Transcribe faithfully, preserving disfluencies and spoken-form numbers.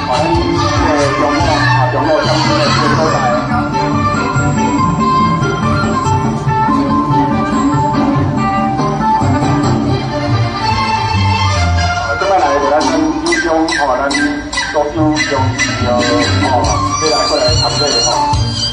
哦，咱这中路啊，中路相关的这个所在。啊，这摆来就咱有种哦，咱所有用哦，哦，要来过来参与的吼。